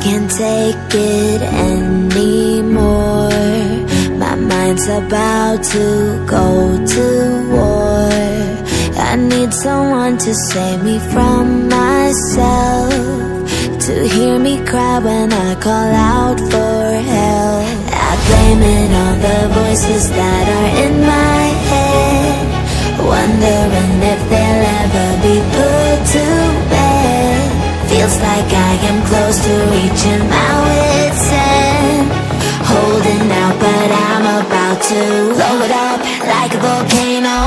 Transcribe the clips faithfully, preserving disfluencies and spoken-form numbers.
can't take it anymore. My mind's about to go to war. I need someone to save me from myself, to hear me cry when I call out for help. I blame it on the voices that are in my head, wondering if they'll ever be put to bed. Feels like I am close to reaching my wit's end, holding out but I'm about to blow it up like a volcano.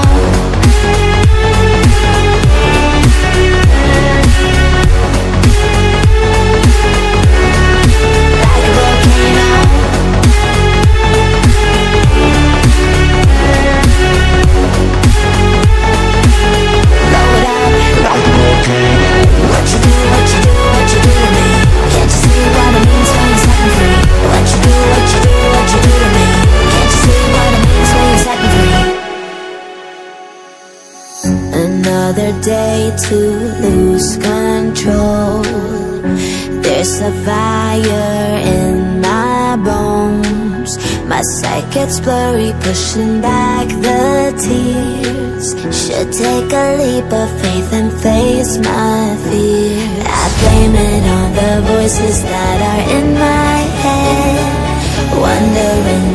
Another day to lose control. There's a fire in my bones. My sight gets blurry, pushing back the tears. Should take a leap of faith and face my fear. I blame it on the voices that are in my head, wondering